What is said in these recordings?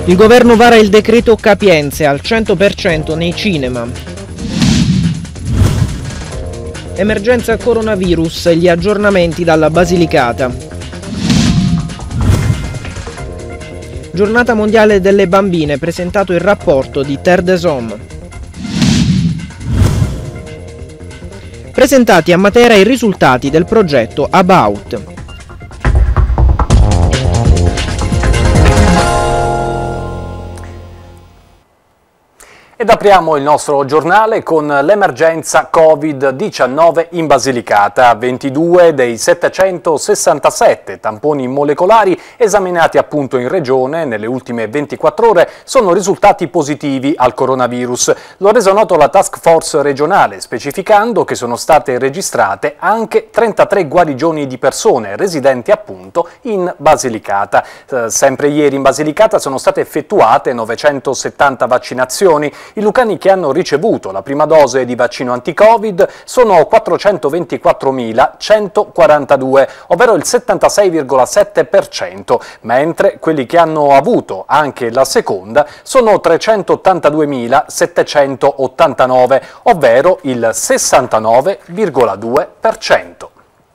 Il governo vara il decreto capienze al 100% nei cinema. Emergenza coronavirus, gli aggiornamenti dalla Basilicata. Giornata mondiale delle bambine, presentato il rapporto di Terre des Hommes. Presentati a Matera i risultati del progetto About. Ed apriamo il nostro giornale con l'emergenza Covid-19 in Basilicata. 22 dei 767 tamponi molecolari esaminati appunto in regione nelle ultime 24 ore sono risultati positivi al coronavirus. Lo ha reso noto la task force regionale, specificando che sono state registrate anche 33 guarigioni di persone residenti appunto in Basilicata. Sempre ieri in Basilicata sono state effettuate 970 vaccinazioni. I lucani che hanno ricevuto la prima dose di vaccino anti-Covid sono 424.142, ovvero il 76,7%, mentre quelli che hanno avuto anche la seconda sono 382.789, ovvero il 69,2%.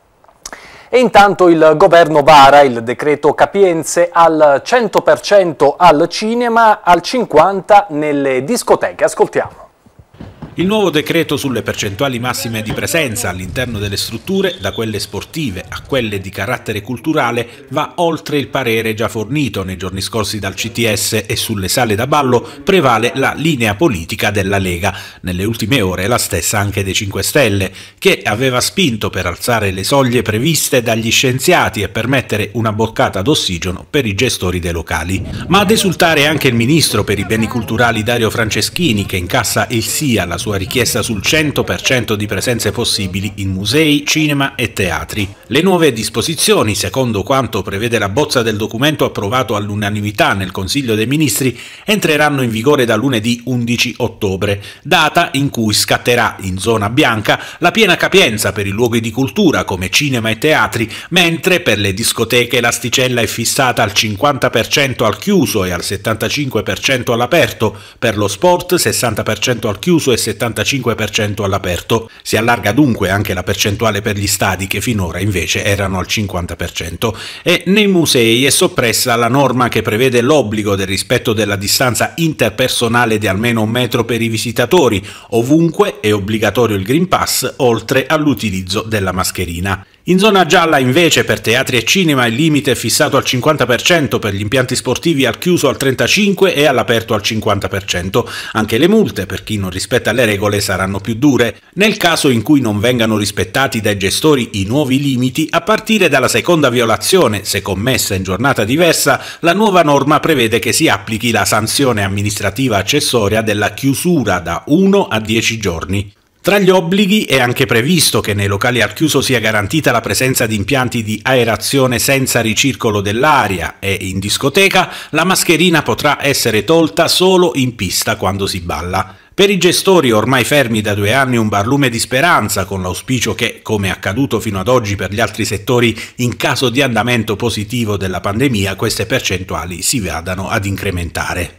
E intanto il governo vara il decreto capienze al 100% al cinema, al 50% nelle discoteche. Ascoltiamo. Il nuovo decreto sulle percentuali massime di presenza all'interno delle strutture, da quelle sportive a quelle di carattere culturale, va oltre il parere già fornito nei giorni scorsi dal CTS e sulle sale da ballo prevale la linea politica della Lega, nelle ultime ore la stessa anche dei 5 Stelle, che aveva spinto per alzare le soglie previste dagli scienziati e permettere una boccata d'ossigeno per i gestori dei locali. Ma ad esultare anche il ministro per i beni culturali Dario Franceschini, che incassa il sì alla sua richiesta sul 100% di presenze possibili in musei, cinema e teatri. Le nuove disposizioni, secondo quanto prevede la bozza del documento approvato all'unanimità nel Consiglio dei Ministri, entreranno in vigore da lunedì 11 ottobre, data in cui scatterà in zona bianca la piena capienza per i luoghi di cultura come cinema e teatri, mentre per le discoteche l'asticella è fissata al 50% al chiuso e al 75% all'aperto, per lo sport 60% al chiuso e 75% all'aperto. Si allarga dunque anche la percentuale per gli stadi, che finora invece erano al 50%, e nei musei è soppressa la norma che prevede l'obbligo del rispetto della distanza interpersonale di almeno 1 metro per i visitatori. Ovunque è obbligatorio il Green Pass, oltre all'utilizzo della mascherina. In zona gialla invece per teatri e cinema il limite è fissato al 50%, per gli impianti sportivi al chiuso al 35% e all'aperto al 50%. Anche le multe per chi non rispetta le regole saranno più dure. Nel caso in cui non vengano rispettati dai gestori i nuovi limiti, a partire dalla seconda violazione, se commessa in giornata diversa, la nuova norma prevede che si applichi la sanzione amministrativa accessoria della chiusura da 1 a 10 giorni. Tra gli obblighi è anche previsto che nei locali al chiuso sia garantita la presenza di impianti di aerazione senza ricircolo dell'aria e in discoteca la mascherina potrà essere tolta solo in pista quando si balla. Per i gestori ormai fermi da 2 anni un barlume di speranza, con l'auspicio che, come accaduto fino ad oggi per gli altri settori, in caso di andamento positivo della pandemia queste percentuali si vadano ad incrementare.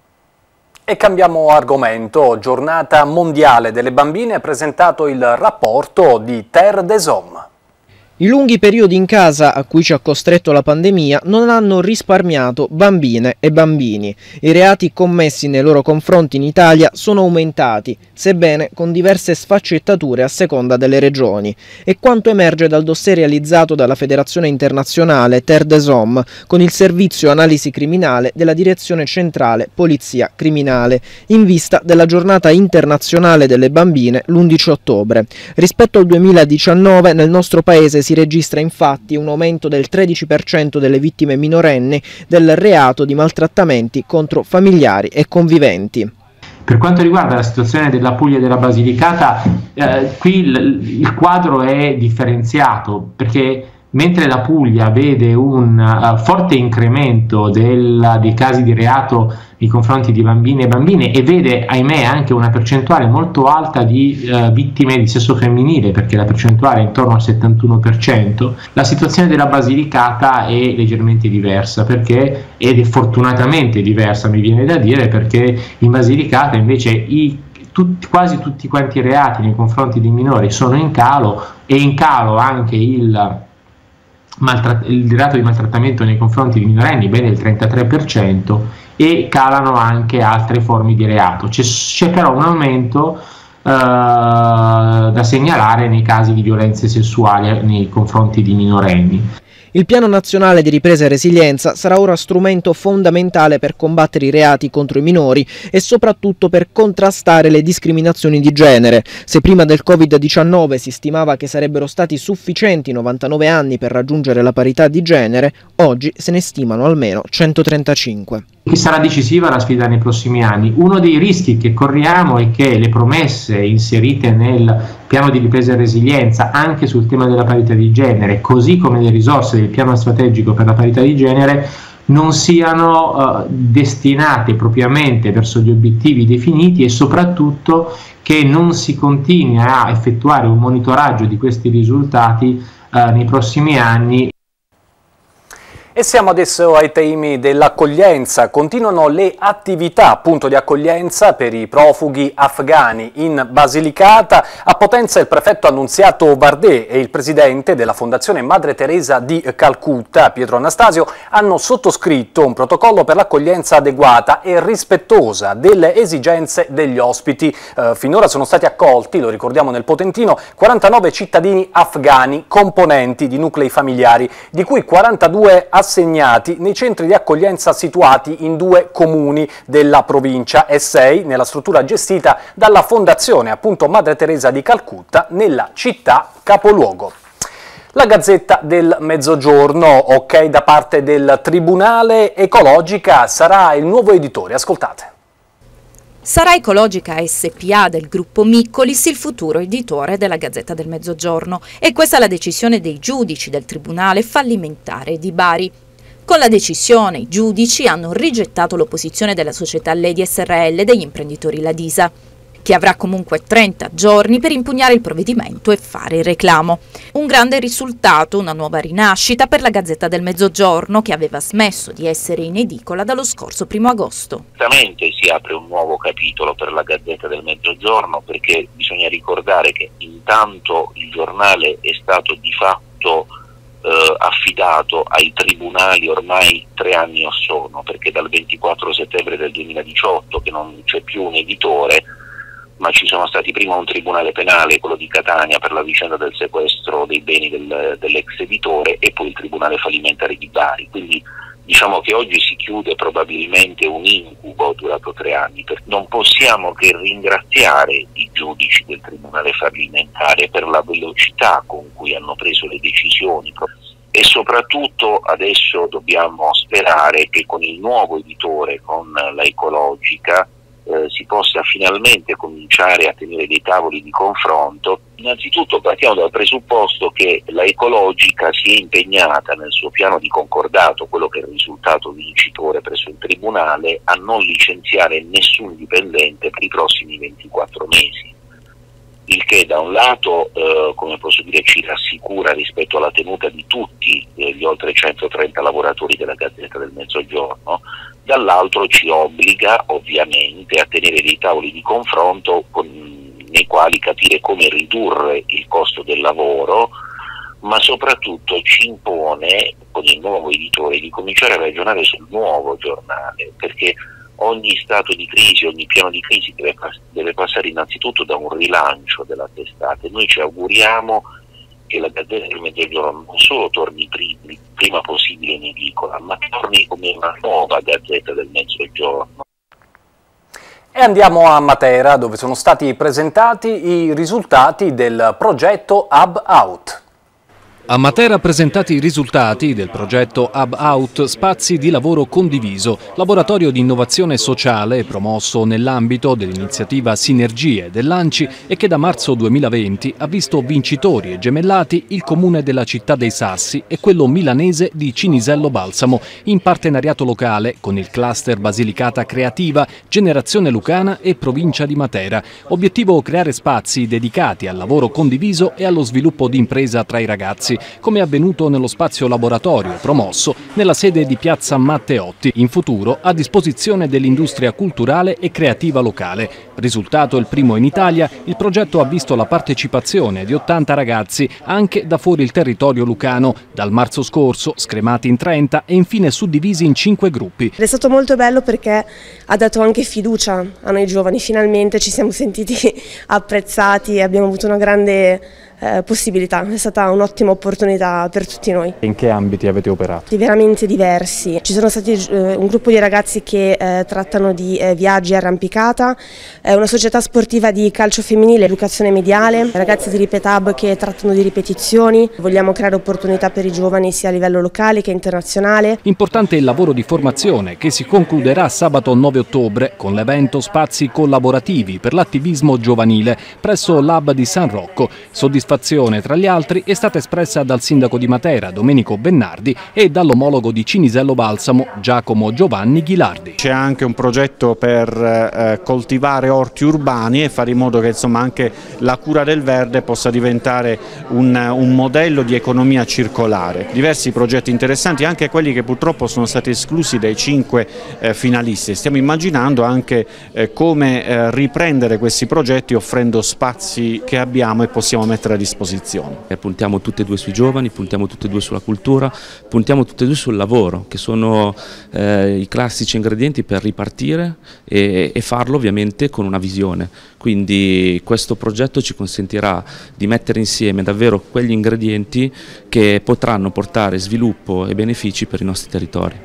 E cambiamo argomento. Giornata mondiale delle bambine, è presentato il rapporto di Terre des Hommes. I lunghi periodi in casa a cui ci ha costretto la pandemia non hanno risparmiato bambine e bambini. I reati commessi nei loro confronti in Italia sono aumentati, sebbene con diverse sfaccettature a seconda delle regioni. E quanto emerge dal dossier realizzato dalla Federazione Internazionale Terre des Hommes con il servizio analisi criminale della Direzione Centrale Polizia Criminale, in vista della Giornata Internazionale delle Bambine l'11 ottobre. Rispetto al 2019 nel nostro paese si registra infatti un aumento del 13% delle vittime minorenni del reato di maltrattamenti contro familiari e conviventi. Per quanto riguarda la situazione della Puglia e della Basilicata, qui il quadro è differenziato, perché mentre la Puglia vede un forte incremento dei casi di reato nei confronti di bambini e bambine, e vede, ahimè, anche una percentuale molto alta di vittime di sesso femminile, perché la percentuale è intorno al 71%, la situazione della Basilicata è leggermente diversa, ed è fortunatamente diversa, mi viene da dire, perché in Basilicata invece quasi tutti quanti i reati nei confronti di minori sono in calo, e in calo anche il reato di maltrattamento nei confronti di minorenni, bene il 33%, e calano anche altre forme di reato. C'è però un aumento da segnalare nei casi di violenze sessuali nei confronti di minorenni. Il Piano Nazionale di Ripresa e Resilienza sarà ora strumento fondamentale per combattere i reati contro i minori e soprattutto per contrastare le discriminazioni di genere. Se prima del Covid-19 si stimava che sarebbero stati sufficienti 99 anni per raggiungere la parità di genere, oggi se ne stimano almeno 135. Che sarà decisiva la sfida nei prossimi anni. Uno dei rischi che corriamo è che le promesse inserite nel piano di ripresa e resilienza anche sul tema della parità di genere, così come le risorse del piano strategico per la parità di genere, non siano destinate propriamente verso gli obiettivi definiti, e soprattutto che non si continui a effettuare un monitoraggio di questi risultati nei prossimi anni. E siamo adesso ai temi dell'accoglienza. Continuano le attività appunto di accoglienza per i profughi afghani in Basilicata. A Potenza il prefetto Annunziato Vardè e il presidente della Fondazione Madre Teresa di Calcutta, Pietro Anastasio, hanno sottoscritto un protocollo per l'accoglienza adeguata e rispettosa delle esigenze degli ospiti. Finora sono stati accolti, lo ricordiamo nel Potentino, 49 cittadini afghani componenti di nuclei familiari, di cui 42 assegnati nei centri di accoglienza situati in 2 comuni della provincia e 6 nella struttura gestita dalla Fondazione appunto Madre Teresa di Calcutta nella città capoluogo. La Gazzetta del Mezzogiorno, ok da parte del Tribunale, Ecologica sarà il nuovo editore, ascoltate. Sarà Ecologica SPA del gruppo Miccolis il futuro editore della Gazzetta del Mezzogiorno, e questa è la decisione dei giudici del Tribunale fallimentare di Bari. Con la decisione i giudici hanno rigettato l'opposizione della società Ledi SRL degli imprenditori Ladisa, che avrà comunque 30 giorni per impugnare il provvedimento e fare il reclamo. Un grande risultato, una nuova rinascita per la Gazzetta del Mezzogiorno, che aveva smesso di essere in edicola dallo scorso 1° agosto. Certamente si apre un nuovo capitolo per la Gazzetta del Mezzogiorno, perché bisogna ricordare che intanto il giornale è stato di fatto affidato ai tribunali ormai 3 anni or sono, perché dal 24 settembre del 2018 che non c'è più un editore, ma ci sono stati prima un tribunale penale, quello di Catania, per la vicenda del sequestro dei beni dell'ex editore, e poi il tribunale fallimentare di Bari. Quindi diciamo che oggi si chiude probabilmente un incubo durato 3 anni. Non possiamo che ringraziare i giudici del tribunale fallimentare per la velocità con cui hanno preso le decisioni, e soprattutto adesso dobbiamo sperare che con il nuovo editore, con la Ecologica, si possa finalmente cominciare a tenere dei tavoli di confronto. Innanzitutto partiamo dal presupposto che la Ecologica si è impegnata nel suo piano di concordato, quello che è il risultato vincitore presso il Tribunale, a non licenziare nessun dipendente per i prossimi 24 mesi. Il che da un lato, come posso dire, ci rassicura rispetto alla tenuta di tutti gli oltre 130 lavoratori della Gazzetta del Mezzogiorno, dall'altro ci obbliga ovviamente a tenere dei tavoli di confronto nei quali capire come ridurre il costo del lavoro, ma soprattutto ci impone con il nuovo editore di cominciare a ragionare sul nuovo giornale, perché ogni stato di crisi, ogni piano di crisi deve passare innanzitutto da un rilancio della testata. Noi ci auguriamo che la Gazzetta del Mezzogiorno non solo torni prima possibile in edicola, ma torni come una nuova Gazzetta del Mezzogiorno. E andiamo a Matera, dove sono stati presentati i risultati del progetto Hub Out. A Matera presentati i risultati del progetto Hub Out Spazi di Lavoro Condiviso, laboratorio di innovazione sociale promosso nell'ambito dell'iniziativa Sinergie dell'ANCI e che da marzo 2020 ha visto vincitori e gemellati il comune della Città dei Sassi e quello milanese di Cinisello Balsamo, in partenariato locale con il cluster Basilicata Creativa, Generazione Lucana e Provincia di Matera. Obiettivo: creare spazi dedicati al lavoro condiviso e allo sviluppo di impresa tra i ragazzi, come è avvenuto nello spazio laboratorio promosso nella sede di Piazza Matteotti, in futuro a disposizione dell'industria culturale e creativa locale. Risultato il primo in Italia, il progetto ha visto la partecipazione di 80 ragazzi anche da fuori il territorio lucano, dal marzo scorso scremati in 30 e infine suddivisi in 5 gruppi. È stato molto bello perché ha dato anche fiducia a noi giovani, finalmente ci siamo sentiti apprezzati e abbiamo avuto una grande possibilità, è stata un'ottima opportunità per tutti noi. In che ambiti avete operato? Veramente diversi, ci sono stati un gruppo di ragazzi che trattano di viaggi e arrampicata, una società sportiva di calcio femminile, educazione mediale, ragazzi di Ripet Hub che trattano di ripetizioni. Vogliamo creare opportunità per i giovani sia a livello locale che internazionale. Importante il lavoro di formazione che si concluderà sabato 9 ottobre con l'evento Spazi Collaborativi per l'attivismo giovanile presso l'Hub di San Rocco. Soddisfazione tra gli altri è stata espressa dal sindaco di Matera, Domenico Bennardi, e dall'omologo di Cinisello Balsamo, Giacomo Giovanni Ghilardi. C'è anche un progetto per coltivare orti urbani e fare in modo che anche la cura del verde possa diventare un modello di economia circolare. Diversi progetti interessanti, anche quelli che purtroppo sono stati esclusi dai 5 finalisti. Stiamo immaginando anche come riprendere questi progetti offrendo spazi che abbiamo e possiamo mettere a disposizione. Puntiamo tutte e due sui giovani, puntiamo tutte e due sulla cultura, puntiamo tutte e due sul lavoro, che sono i classici ingredienti per ripartire e farlo ovviamente con una visione. Quindi questo progetto ci consentirà di mettere insieme davvero quegli ingredienti che potranno portare sviluppo e benefici per i nostri territori.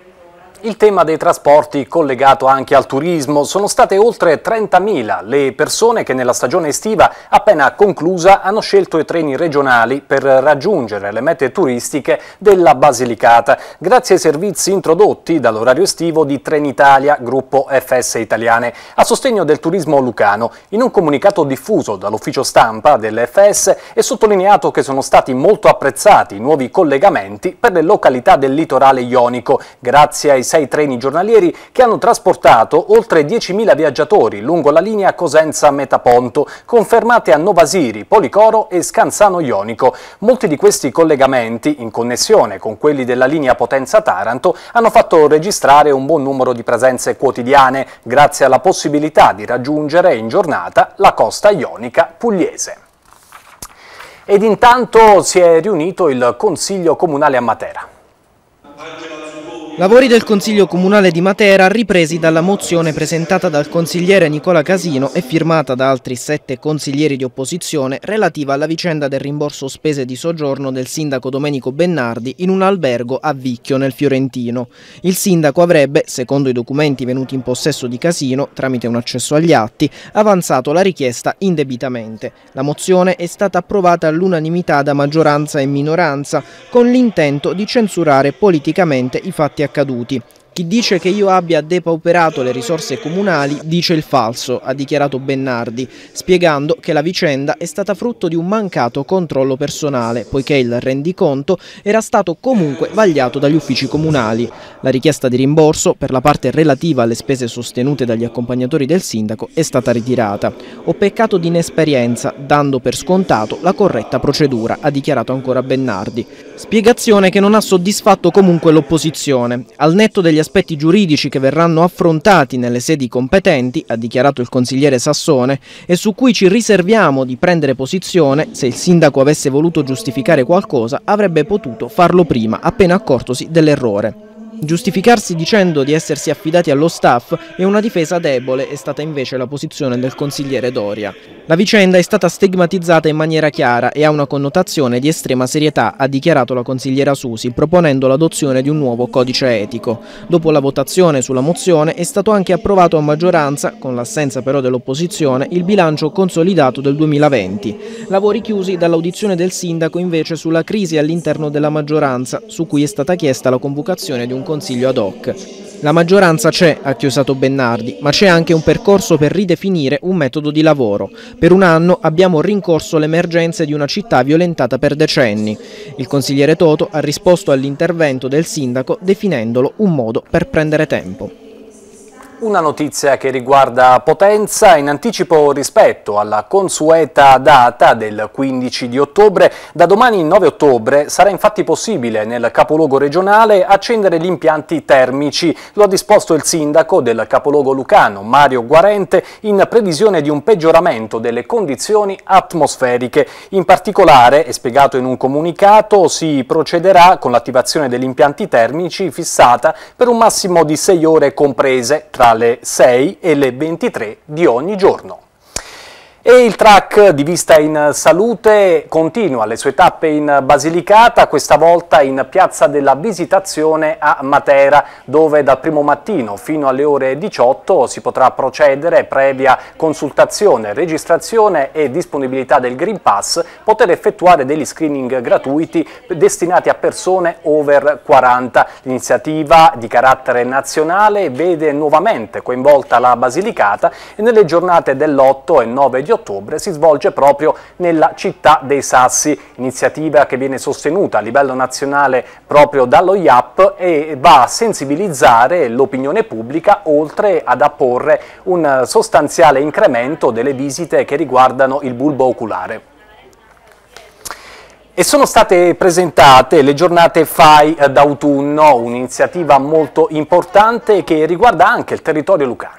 Il tema dei trasporti collegato anche al turismo. Sono state oltre 30.000 le persone che nella stagione estiva appena conclusa hanno scelto i treni regionali per raggiungere le mete turistiche della Basilicata, grazie ai servizi introdotti dall'orario estivo di Trenitalia, gruppo FS Italiane, a sostegno del turismo lucano. In un comunicato diffuso dall'ufficio stampa dell'FS è sottolineato che sono stati molto apprezzati i nuovi collegamenti per le località del litorale ionico, grazie ai 6 treni giornalieri che hanno trasportato oltre 10.000 viaggiatori lungo la linea Cosenza-Metaponto, confermate a Novasiri, Policoro e Scanzano Ionico. Molti di questi collegamenti, in connessione con quelli della linea Potenza-Taranto, hanno fatto registrare un buon numero di presenze quotidiane, grazie alla possibilità di raggiungere in giornata la costa ionica pugliese. Ed intanto si è riunito il Consiglio Comunale a Matera. Lavori del Consiglio Comunale di Matera ripresi dalla mozione presentata dal consigliere Nicola Casino e firmata da altri 7 consiglieri di opposizione relativa alla vicenda del rimborso spese di soggiorno del sindaco Domenico Bennardi in un albergo a Vicchio nel Fiorentino. Il sindaco avrebbe, secondo i documenti venuti in possesso di Casino tramite un accesso agli atti, avanzato la richiesta indebitamente. La mozione è stata approvata all'unanimità da maggioranza e minoranza con l'intento di censurare politicamente i fatti accaduti. Chi dice che io abbia depauperato le risorse comunali dice il falso, ha dichiarato Bennardi, spiegando che la vicenda è stata frutto di un mancato controllo personale, poiché il rendiconto era stato comunque vagliato dagli uffici comunali. La richiesta di rimborso, per la parte relativa alle spese sostenute dagli accompagnatori del sindaco, è stata ritirata. Ho peccato di inesperienza, dando per scontato la corretta procedura, ha dichiarato ancora Bennardi. Spiegazione che non ha soddisfatto comunque l'opposizione. Al netto degli aspetti giuridici che verranno affrontati nelle sedi competenti, ha dichiarato il consigliere Sassone, e su cui ci riserviamo di prendere posizione, se il sindaco avesse voluto giustificare qualcosa avrebbe potuto farlo prima, appena accortosi dell'errore. Giustificarsi dicendo di essersi affidati allo staff è una difesa debole, è stata invece la posizione del consigliere Doria. La vicenda è stata stigmatizzata in maniera chiara e ha una connotazione di estrema serietà, ha dichiarato la consigliera Susi, proponendo l'adozione di un nuovo codice etico. Dopo la votazione sulla mozione è stato anche approvato a maggioranza, con l'assenza però dell'opposizione, il bilancio consolidato del 2020. Lavori chiusi dall'audizione del sindaco invece sulla crisi all'interno della maggioranza, su cui è stata chiesta la convocazione di un consiglio ad hoc. La maggioranza c'è, ha chiosato Bennardi, ma c'è anche un percorso per ridefinire un metodo di lavoro. Per un anno abbiamo rincorso le emergenze di una città violentata per decenni. Il consigliere Toto ha risposto all'intervento del sindaco definendolo un modo per prendere tempo. Una notizia che riguarda Potenza, in anticipo rispetto alla consueta data del 15 di ottobre, da domani 9 ottobre sarà infatti possibile nel capoluogo regionale accendere gli impianti termici. Lo ha disposto il sindaco del capoluogo lucano, Mario Guarente, in previsione di un peggioramento delle condizioni atmosferiche. In particolare, è spiegato in un comunicato, si procederà con l'attivazione degli impianti termici fissata per un massimo di 6 ore comprese tra le 6 e le 23 di ogni giorno. E il track di Vista in Salute continua le sue tappe in Basilicata, questa volta in Piazza della Visitazione a Matera, dove dal primo mattino fino alle ore 18 si potrà procedere, previa consultazione, registrazione e disponibilità del Green Pass, poter effettuare degli screening gratuiti destinati a persone over 40. L'iniziativa di carattere nazionale vede nuovamente coinvolta la Basilicata e nelle giornate dell'8 e 9 di ottobre si svolge proprio nella città dei Sassi, iniziativa che viene sostenuta a livello nazionale proprio dallo IAP e va a sensibilizzare l'opinione pubblica, oltre ad apporre un sostanziale incremento delle visite che riguardano il bulbo oculare. E sono state presentate le giornate FAI d'autunno, un'iniziativa molto importante che riguarda anche il territorio lucano.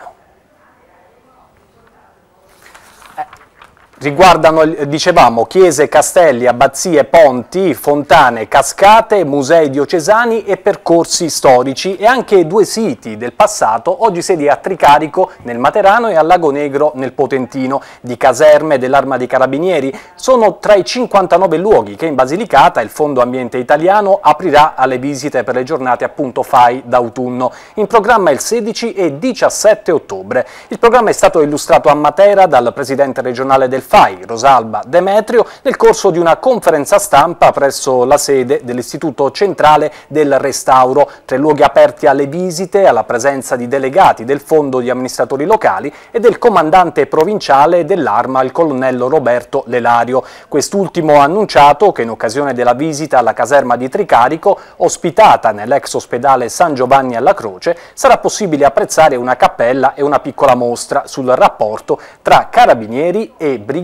Riguardano, dicevamo, chiese, castelli, abbazie, ponti, fontane, cascate, musei diocesani e percorsi storici e anche 2 siti del passato, oggi sedi a Tricarico nel Materano e a Lago Negro nel Potentino, di caserme dell'Arma dei Carabinieri. Sono tra i 59 luoghi che in Basilicata il Fondo Ambiente Italiano aprirà alle visite per le giornate appunto FAI d'autunno. In programma il 16 e 17 ottobre. Il programma è stato illustrato a Matera dal presidente regionale del FAI, Rosalba Demetrio, nel corso di una conferenza stampa presso la sede dell'Istituto Centrale del Restauro. 3 luoghi aperti alle visite, alla presenza di delegati del Fondo di amministratori locali e del comandante provinciale dell'Arma, il colonnello Roberto Lelario. Quest'ultimo ha annunciato che in occasione della visita alla caserma di Tricarico, ospitata nell'ex ospedale San Giovanni alla Croce, sarà possibile apprezzare una cappella e una piccola mostra sul rapporto tra carabinieri e brigantaggio.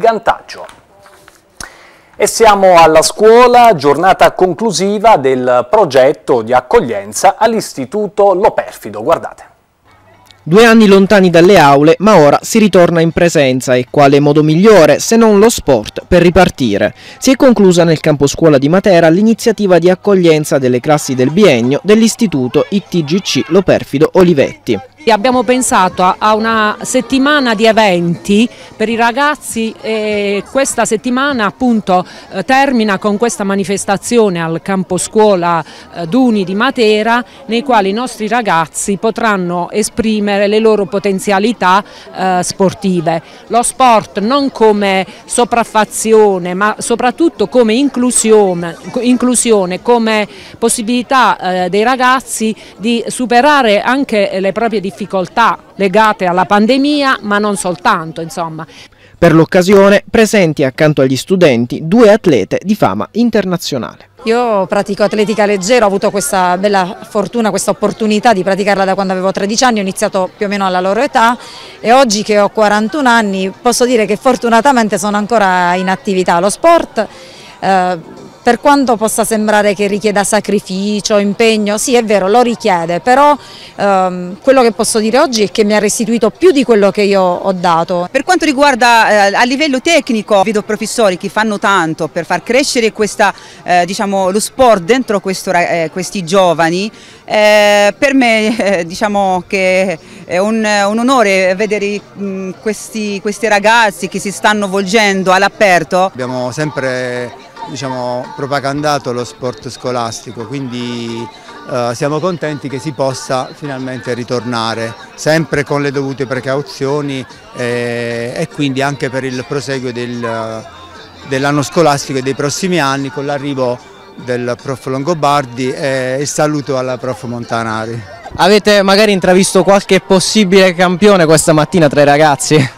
E siamo alla scuola, giornata conclusiva del progetto di accoglienza all'Istituto Loperfido. Guardate. 2 anni lontani dalle aule, ma ora si ritorna in presenza e quale modo migliore se non lo sport per ripartire. Si è conclusa nel campo scuola di Matera l'iniziativa di accoglienza delle classi del biennio dell'Istituto ITGC Loperfido Olivetti. Abbiamo pensato a una settimana di eventi per i ragazzi e questa settimana appunto termina con questa manifestazione al campo scuola Duni di Matera, nei quali i nostri ragazzi potranno esprimere le loro potenzialità sportive. Lo sport non come sopraffazione ma soprattutto come inclusione, come possibilità dei ragazzi di superare anche le proprie difficoltà legate alla pandemia, ma non soltanto, insomma. Per l'occasione, presenti accanto agli studenti 2 atlete di fama internazionale. Io pratico atletica leggera, ho avuto questa bella fortuna, questa opportunità di praticarla da quando avevo 13 anni, ho iniziato più o meno alla loro età e oggi che ho 41 anni posso dire che fortunatamente sono ancora in attività. Lo sport per quanto possa sembrare che richieda sacrificio, impegno, sì è vero, lo richiede, però quello che posso dire oggi è che mi ha restituito più di quello che io ho dato. Per quanto riguarda a livello tecnico, vedo professori che fanno tanto per far crescere questa, diciamo, lo sport dentro questi giovani. Per me diciamo che è un onore vedere questi ragazzi che si stanno volgendo all'aperto. Abbiamo sempre, diciamo, propagandato lo sport scolastico, quindi siamo contenti che si possa finalmente ritornare, sempre con le dovute precauzioni e quindi anche per il proseguo dell'anno scolastico e dei prossimi anni, con l'arrivo del prof Longobardi e il saluto alla prof Montanari. Avete magari intravisto qualche possibile campione questa mattina tra i ragazzi?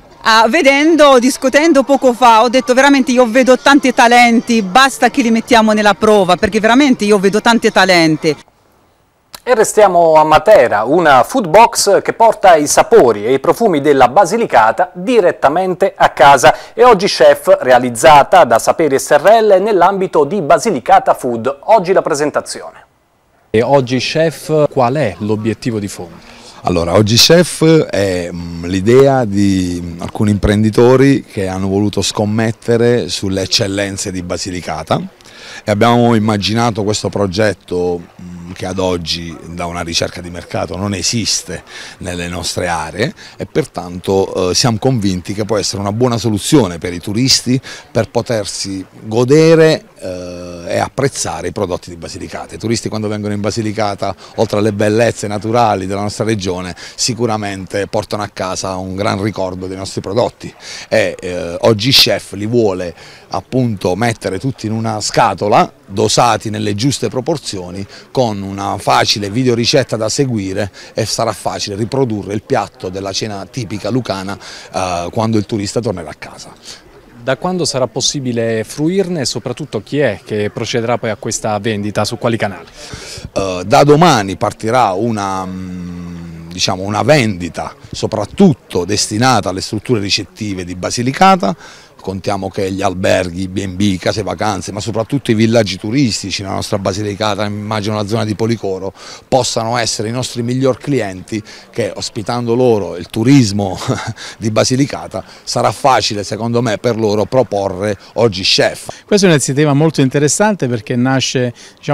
Discutendo poco fa, ho detto veramente io vedo tanti talenti, basta che li mettiamo nella prova, perché veramente io vedo tanti talenti. E restiamo a Matera, una food box che porta i sapori e i profumi della Basilicata direttamente a casa. E oggi chef, realizzata da Saperi SRL nell'ambito di Basilicata Food. Oggi la presentazione. E oggi chef, qual è l'obiettivo di fondo? Allora, oggi chef è l'idea di alcuni imprenditori che hanno voluto scommettere sulle eccellenze di Basilicata e abbiamo immaginato questo progetto che ad oggi da una ricerca di mercato non esiste nelle nostre aree e pertanto siamo convinti che può essere una buona soluzione per i turisti per potersi godere e apprezzare i prodotti di Basilicata. I turisti quando vengono in Basilicata, oltre alle bellezze naturali della nostra regione, sicuramente portano a casa un gran ricordo dei nostri prodotti e oggi chef li vuole appunto mettere tutti in una scatola, dosati nelle giuste proporzioni, con una facile videoricetta da seguire e sarà facile riprodurre il piatto della cena tipica lucana quando il turista tornerà a casa. Da quando sarà possibile fruirne e soprattutto chi è che procederà poi a questa vendita, su quali canali? Da domani partirà una vendita soprattutto destinata alle strutture ricettive di Basilicata. Contiamo che gli alberghi, i B&B, case vacanze, ma soprattutto i villaggi turistici nella nostra Basilicata, immagino la zona di Policoro, possano essere i nostri miglior clienti che, ospitando loro il turismo di Basilicata, sarà facile secondo me per loro proporre oggi chef. Questa è un'iniziativa molto interessante perché nasce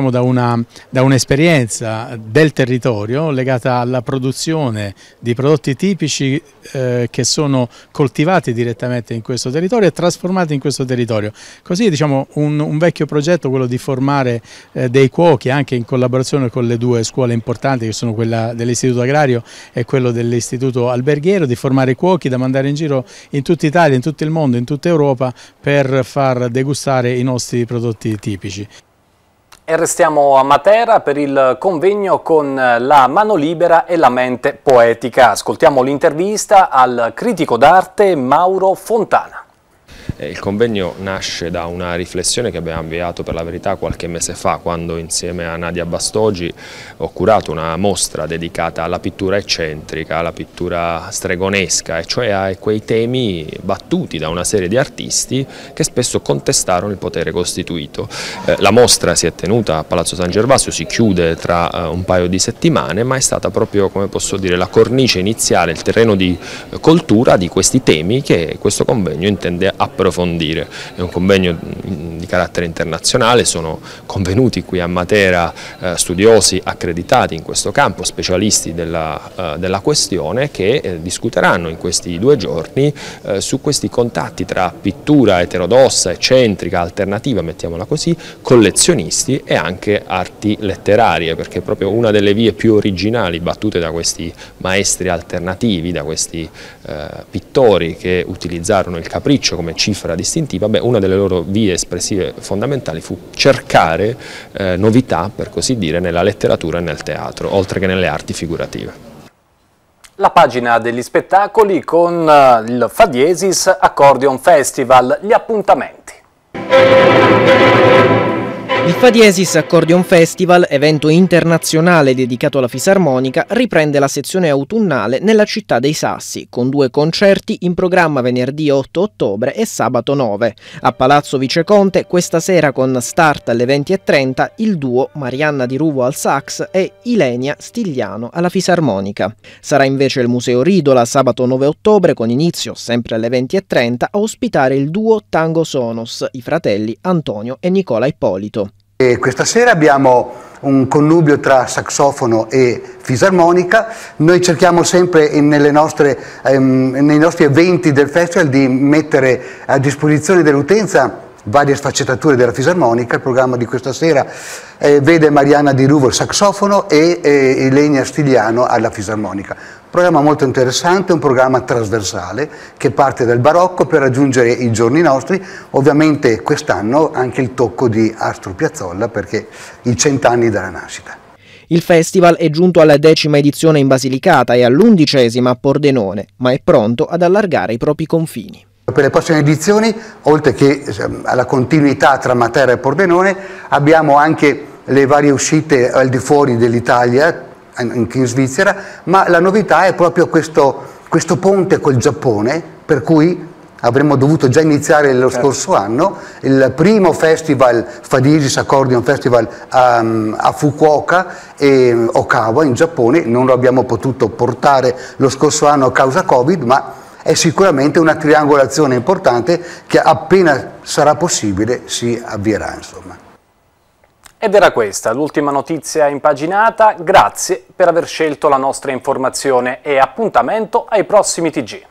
da un'esperienza del territorio legata alla produzione di prodotti tipici che sono coltivati direttamente in questo territorio e trasformati in questo territorio. Così un vecchio progetto, quello di formare dei cuochi anche in collaborazione con le due scuole importanti che sono quella dell'Istituto Agrario e quello dell'Istituto Alberghiero, di formare cuochi da mandare in giro in tutta Italia, in tutto il mondo, in tutta Europa per far degustare i nostri prodotti tipici. E restiamo a Matera per il convegno con la mano libera e la mente poetica. Ascoltiamo l'intervista al critico d'arte Mauro Fontana. Il convegno nasce da una riflessione che abbiamo avviato per la verità qualche mese fa, quando insieme a Nadia Bastogi ho curato una mostra dedicata alla pittura eccentrica, alla pittura stregonesca, e cioè a quei temi battuti da una serie di artisti che spesso contestarono il potere costituito. La mostra si è tenuta a Palazzo San Gervasio, si chiude tra un paio di settimane, ma è stata proprio, come posso dire, la cornice iniziale, il terreno di coltura di questi temi che questo convegno intende approfondire. È un convegno di carattere internazionale, sono convenuti qui a Matera studiosi accreditati in questo campo, specialisti della questione, che discuteranno in questi 2 giorni su questi contatti tra pittura eterodossa, eccentrica, alternativa, mettiamola così, collezionisti e anche arti letterarie, perché è proprio una delle vie più originali battute da questi maestri alternativi, da questi pittori che utilizzarono il capriccio come cifra distintiva. Una delle loro vie espressive fondamentali fu cercare novità, per così dire, nella letteratura e nel teatro, oltre che nelle arti figurative. La pagina degli spettacoli con il Fadiesis Accordion Festival, gli appuntamenti. Il Fadiesis Accordion Festival, evento internazionale dedicato alla fisarmonica, riprende la sezione autunnale nella città dei Sassi, con 2 concerti in programma venerdì 8 ottobre e sabato 9. A Palazzo Viceconte questa sera con start alle 20:30 il duo Marianna Di Ruvo al sax e Ilenia Stigliano alla fisarmonica. Sarà invece il Museo Ridola sabato 9 ottobre con inizio sempre alle 20:30 a ospitare il duo Tango Sonos, i fratelli Antonio e Nicola Ippolito. E questa sera abbiamo un connubio tra saxofono e fisarmonica. Noi cerchiamo sempre nei nostri eventi del festival di mettere a disposizione dell'utenza varie sfaccettature della fisarmonica. Il programma di questa sera vede Marianna Di Ruvo al saxofono e Ilenia Stigliano alla fisarmonica. Un programma molto interessante, un programma trasversale che parte dal barocco per raggiungere i giorni nostri. Ovviamente quest'anno anche il tocco di Astor Piazzolla perché i 100 anni dalla nascita. Il festival è giunto alla 10ª edizione in Basilicata e all'11ª a Pordenone, ma è pronto ad allargare i propri confini. Per le prossime edizioni, oltre che alla continuità tra Matera e Pordenone, abbiamo anche le varie uscite al di fuori dell'Italia, anche in Svizzera, ma la novità è proprio questo ponte col Giappone, per cui avremmo dovuto già iniziare lo scorso anno, il primo festival Fadiesis Accordion Festival a Fukuoka e Okawa in Giappone. Non lo abbiamo potuto portare lo scorso anno a causa Covid, ma è sicuramente una triangolazione importante che appena sarà possibile si avvierà, insomma. Ed era questa l'ultima notizia impaginata. Grazie per aver scelto la nostra informazione e appuntamento ai prossimi TG.